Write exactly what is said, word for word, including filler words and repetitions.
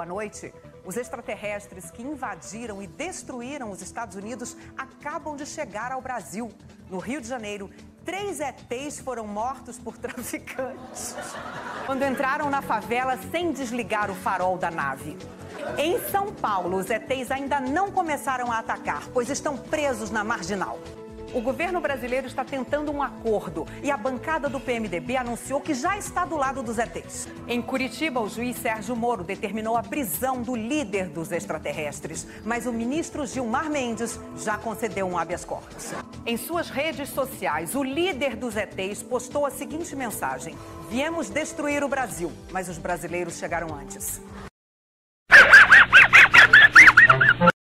boa noite. Os extraterrestres que invadiram e destruíram os Estados Unidos acabam de chegar ao Brasil. No Rio de Janeiro, três E Tês foram mortos por traficantes quando entraram na favela sem desligar o farol da nave. Em São Paulo, os E Tês ainda não começaram a atacar, pois estão presos na Marginal. O governo brasileiro está tentando um acordo e a bancada do P M D B anunciou que já está do lado dos E Tês. Em Curitiba, o juiz Sérgio Moro determinou a prisão do líder dos extraterrestres, mas o ministro Gilmar Mendes já concedeu um habeas corpus. Em suas redes sociais, o líder dos E Tês postou a seguinte mensagem: viemos destruir o Brasil, mas os brasileiros chegaram antes.